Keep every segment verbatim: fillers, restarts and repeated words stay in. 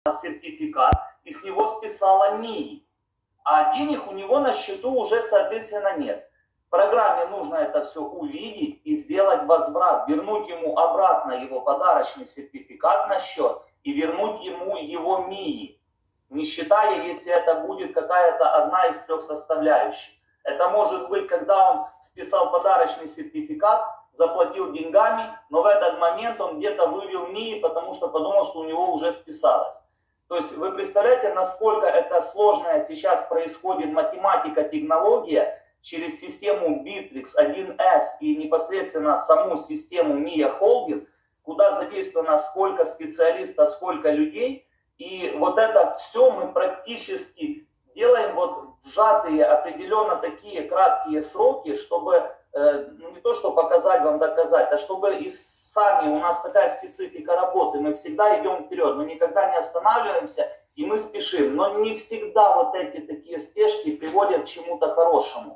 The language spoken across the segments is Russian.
сертификат, и с него списала МИИ. А денег у него на счету уже, соответственно, нет. В программе нужно это все увидеть и сделать возврат, вернуть ему обратно его подарочный сертификат на счет и вернуть ему его МИИ, не считая, если это будет какая-то одна из трех составляющих. Это может быть, когда он списал подарочный сертификат, заплатил деньгами, но в этот момент он где-то вывел МИИ, потому что подумал, что у него уже списалось. То есть вы представляете, насколько это сложная сейчас происходит математика, технология через систему Bittrex один эс и непосредственно саму систему мия Holding, куда задействовано сколько специалистов, сколько людей. И вот это все мы практически делаем вот в сжатые определенно такие краткие сроки, чтобы ну, не то, что показать вам, доказать, а чтобы и сами, у нас такая специфика работы, мы всегда идем вперед, мы никогда не останавливаемся, и мы спешим. Но не всегда вот эти такие спешки приводят к чему-то хорошему.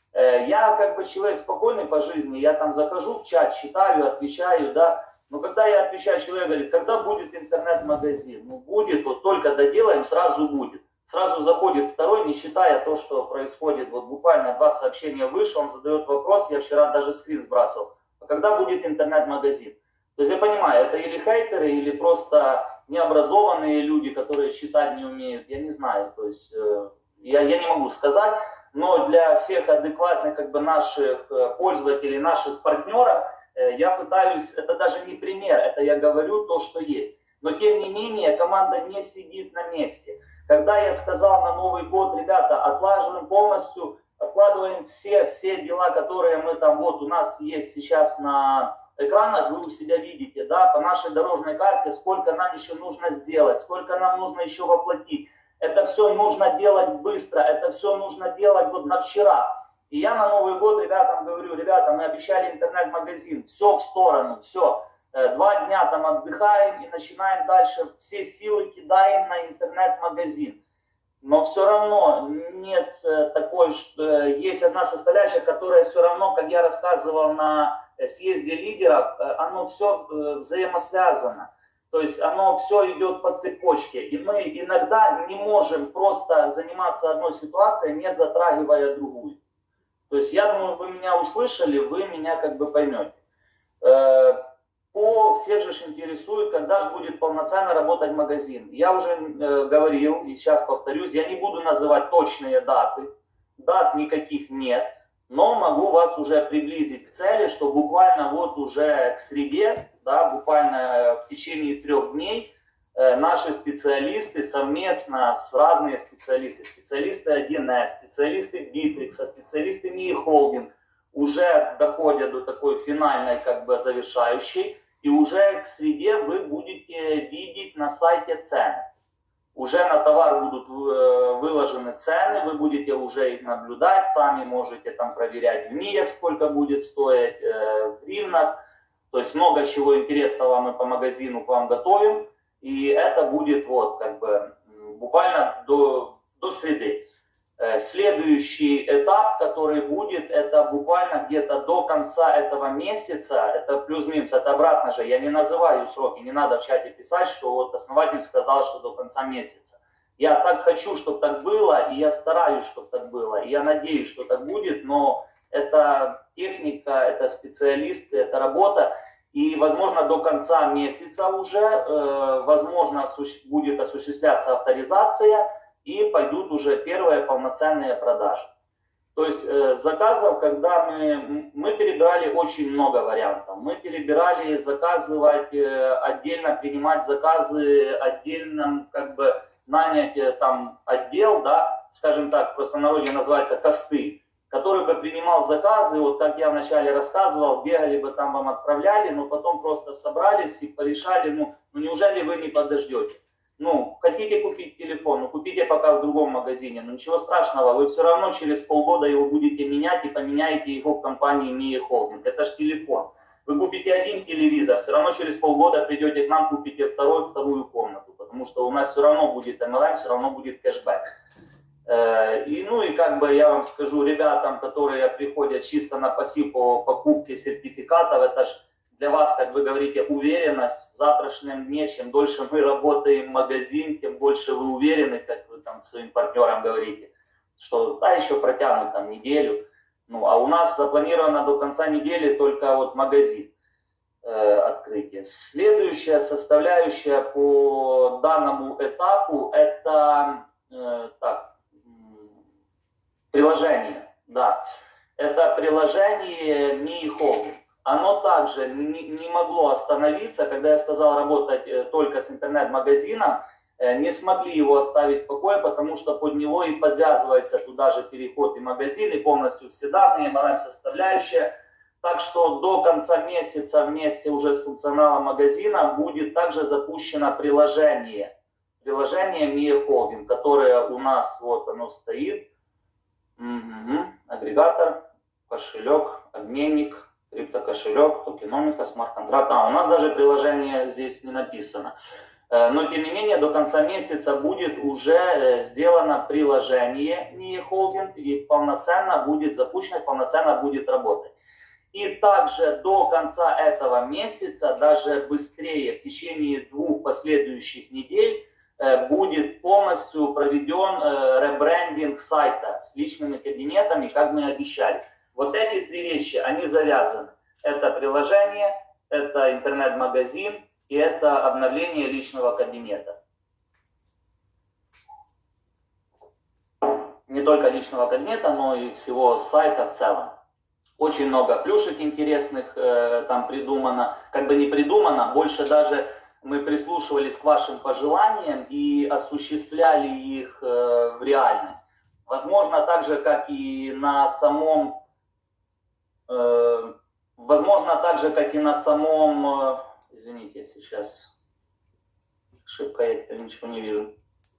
Я как бы человек спокойный по жизни, я там захожу в чат, читаю, отвечаю, да, но когда я отвечаю, человек говорит, когда будет интернет-магазин? Ну будет, вот только доделаем, сразу будет. Сразу заходит второй, не считая то, что происходит, вот буквально два сообщения выше, он задает вопрос, я вчера даже скрин сбрасывал, а когда будет интернет-магазин? То есть я понимаю, это или хейтеры, или просто необразованные люди, которые читать не умеют, я не знаю, то есть э, я, я не могу сказать, но для всех адекватных как бы наших пользователей, наших партнеров, э, я пытаюсь, это даже не пример, это я говорю то, что есть, но тем не менее команда не сидит на месте. Когда я сказал на Новый год, ребята, отлаживаем полностью, откладываем все, все дела, которые мы там, вот у нас есть сейчас на экранах, вы у себя видите, да, по нашей дорожной карте, сколько нам еще нужно сделать, сколько нам нужно еще воплотить. Это все нужно делать быстро, это все нужно делать вот на вчера. И я на Новый год ребятам говорю, ребята, мы обещали интернет-магазин, все в сторону, все. Два дня там отдыхаем и начинаем дальше, все силы кидаем на интернет-магазин. Но все равно нет такой, что есть одна составляющая, которая все равно, как я рассказывал на съезде лидеров, оно все взаимосвязано. То есть оно все идет по цепочке. И мы иногда не можем просто заниматься одной ситуацией, не затрагивая другую. То есть я думаю, вы меня услышали, вы меня как бы поймете. По, всех же интересует, когда же будет полноценно работать магазин. Я уже э, говорил, и сейчас повторюсь, я не буду называть точные даты, дат никаких нет, но могу вас уже приблизить к цели, что буквально вот уже к среде, да, буквально в течение трех дней э, наши специалисты совместно с разными специалистами, специалисты один эс, специалисты Bittrex, специалисты мия Holding, уже доходят до такой финальной, как бы завершающей, и уже к среде вы будете видеть на сайте цены. Уже на товар будут выложены цены, вы будете уже их наблюдать, сами можете там проверять в миях, сколько будет стоить, в гривнах. То есть много чего интересного мы по магазину к вам готовим, и это будет вот как бы буквально до, до среды. Следующий этап, который будет, это буквально где-то до конца этого месяца, это плюс-минус, это обратно же, я не называю сроки, не надо в чате писать, что вот основатель сказал, что до конца месяца. Я так хочу, чтобы так было, и я стараюсь, чтобы так было, и я надеюсь, что так будет, но это техника, это специалисты, это работа, и, возможно, до конца месяца уже, э, возможно, будет осуществляться авторизация, и пойдут уже первые полноценные продажи. То есть э, заказов, когда мы, мы перебирали очень много вариантов. Мы перебирали заказывать э, отдельно, принимать заказы, отдельно как бы нанять э, там отдел, да, скажем так, в простонародье называется косты, который бы принимал заказы, вот как я вначале рассказывал, бегали бы там вам отправляли, но потом просто собрались и порешали, ну, ну неужели вы не подождете? Ну, хотите купить телефон, ну купите пока в другом магазине, но ничего страшного, вы все равно через полгода его будете менять и поменяете его в компании мия Holding. Это же телефон. Вы купите один телевизор, все равно через полгода придете к нам, купите второй, вторую комнату, потому что у нас все равно будет эм эл эм, все равно будет кэшбэк. И, ну и как бы я вам скажу, ребятам, которые приходят чисто на пассив по покупке сертификатов, это ж для вас, как вы говорите, уверенность в завтрашнем дне. Чем дольше мы работаем в магазин, тем больше вы уверены, как вы там своим партнерам говорите, что да, еще протянут там неделю. Ну, а у нас запланировано до конца недели только вот магазин э, открытие. Следующая составляющая по данному этапу это э, так, приложение. Да. Это приложение Mii Holding. Оно также не, не могло остановиться, когда я сказал работать э, только с интернет-магазином. Не смогли его оставить в покое, потому что под него и подвязывается туда же переход и магазин, и полностью все данные, эм эл эм-составляющая. Так что до конца месяца вместе уже с функционалом магазина будет также запущено приложение. Приложение Mii Holding, которое у нас, вот оно стоит. Угу. Агрегатор, кошелек, обменник, криптокошелек, токеномика, смарт-контракт. А, у нас даже приложение здесь не написано. Но, тем не менее, до конца месяца будет уже сделано приложение Mii Holding и полноценно будет запущено, полноценно будет работать. И также до конца этого месяца, даже быстрее, в течение двух последующих недель, будет полностью проведен ребрендинг сайта с личными кабинетами, как мы обещали. Вот эти три вещи, они завязаны. Это приложение, это интернет-магазин, и это обновление личного кабинета. Не только личного кабинета, но и всего сайта в целом. Очень много плюшек интересных э, там придумано. Как бы не придумано, больше даже мы прислушивались к вашим пожеланиям и осуществляли их э, в реальность. Возможно, так же, как и на самом... Э, возможно, так же, как и на самом... Э, Извините, я сейчас ошибка, я теперь ничего не вижу.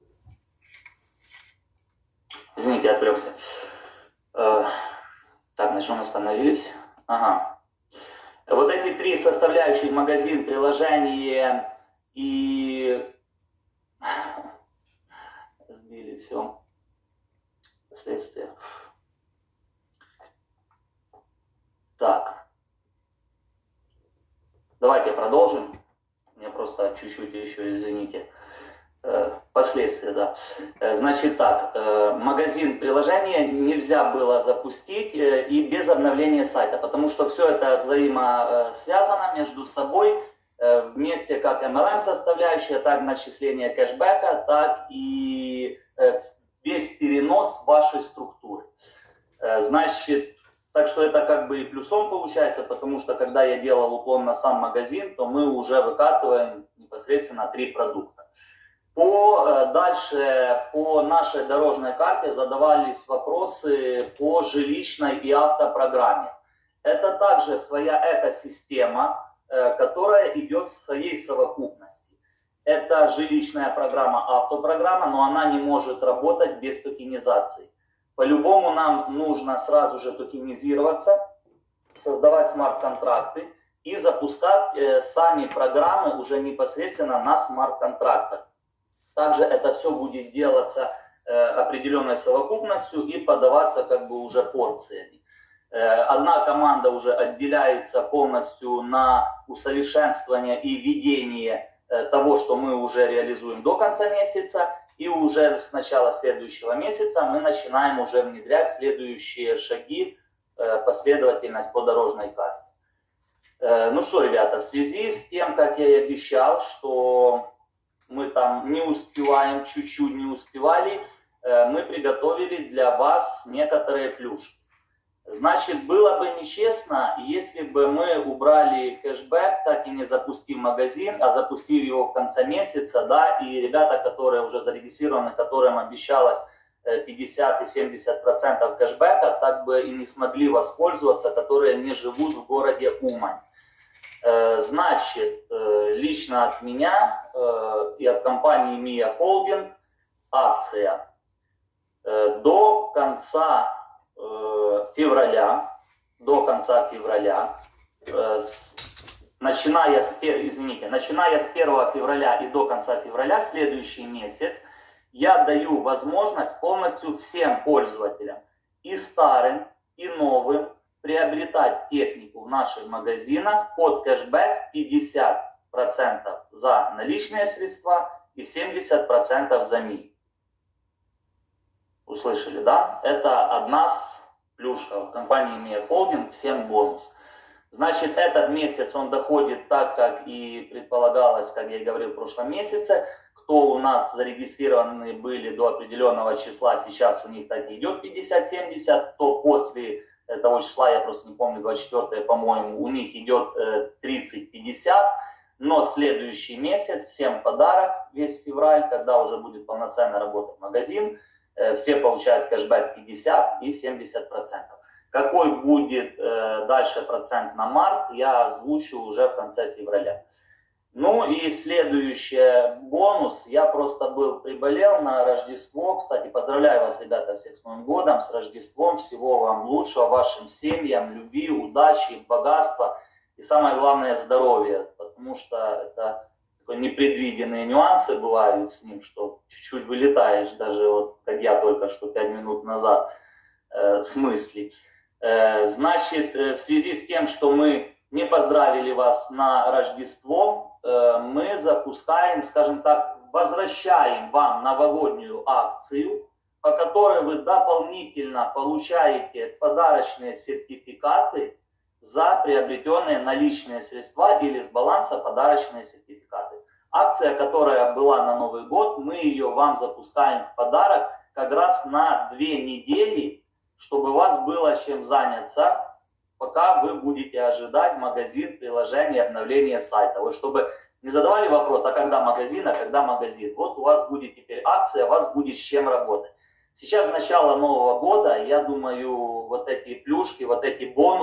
Извините, отвлекся. Э, так, на чем остановились? Ага. Вот эти три составляющие: магазин, приложение и... Сбили все. Последствия. Так. Давайте продолжим. Мне просто чуть-чуть еще, извините. Последствия, да. Значит так, магазин, приложение нельзя было запустить и без обновления сайта, потому что все это взаимосвязано между собой, вместе как эм эл эм-составляющая, так начисление кэшбэка, так и весь перенос вашей структуры. Значит, так что это как бы и плюсом получается, потому что когда я делал уклон на сам магазин, то мы уже выкатываем непосредственно три продукта. По, дальше по нашей дорожной карте задавались вопросы по жилищной и автопрограмме. Это также своя экосистема, которая идет в своей совокупности. Это жилищная программа, автопрограмма, но она не может работать без токенизации. По-любому нам нужно сразу же токенизироваться, создавать смарт-контракты и запускать э, сами программы уже непосредственно на смарт-контрактах. Также это все будет делаться э, определенной совокупностью и подаваться как бы уже порциями. Э, одна команда уже отделяется полностью на усовершенствование и ведение э, того, что мы уже реализуем до конца месяца. И уже с начала следующего месяца мы начинаем уже внедрять следующие шаги, последовательность по дорожной карте. Ну что, ребята, в связи с тем, как я и обещал, что мы там не успеваем, чуть-чуть не успевали, мы приготовили для вас некоторые плюшки. Значит, было бы нечестно, если бы мы убрали кэшбэк, так и не запустив магазин, а запустив его в конце месяца, да, и ребята, которые уже зарегистрированы, которым обещалось пятьдесят и семьдесят процентов кэшбэка, так бы и не смогли воспользоваться, которые не живут в городе Умань. Значит, лично от меня и от компании Mii Holding акция до конца февраля, до конца февраля, начиная с, извините, начиная с первого февраля и до конца февраля, следующий месяц, я даю возможность полностью всем пользователям, и старым, и новым, приобретать технику в наших магазинах под кэшбэк пятьдесят процентов за наличные средства и семьдесят процентов за МИ. Услышали, да? Это одна с плюшка. В компании Мия Холдинг всем бонус. Значит, этот месяц он доходит так, как и предполагалось, как я и говорил в прошлом месяце. Кто у нас зарегистрированы были до определенного числа, сейчас у них так и идет пятьдесят-семьдесят. Кто после того числа, я просто не помню, двадцать четвёртое, по-моему, у них идет тридцать-пятьдесят. Но следующий месяц всем подарок, весь февраль, когда уже будет полноценно работать магазин, все получают кэшбэк пятьдесят и семьдесят процентов. Какой будет э, дальше процент на март, я озвучу уже в конце февраля. Ну и следующий бонус. Я просто был, приболел на Рождество. Кстати, поздравляю вас, ребята, всех с Новым годом, с Рождеством. Всего вам лучшего, вашим семьям, любви, удачи, богатства и самое главное здоровья. Потому что это непредвиденные нюансы бывают с ним, что чуть-чуть вылетаешь, даже вот как я только что пять минут назад, э, с мыслей. Э, значит, э, в связи с тем, что мы не поздравили вас на Рождество, э, мы запускаем, скажем так, возвращаем вам новогоднюю акцию, по которой вы дополнительно получаете подарочные сертификаты за приобретенные наличные средства или с баланса подарочные сертификаты. Акция, которая была на Новый год, мы ее вам запускаем в подарок как раз на две недели, чтобы у вас было чем заняться, пока вы будете ожидать магазин, приложение, обновление сайта. Вот чтобы не задавали вопрос, а когда магазин, а когда магазин. Вот у вас будет теперь акция, у вас будет с чем работать. Сейчас начало Нового года, я думаю, вот эти плюшки, вот эти бонусы,